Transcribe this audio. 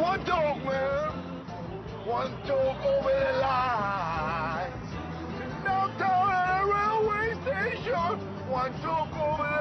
One Toke, man. One Toke over the line. Downtown at the railway station. One Toke over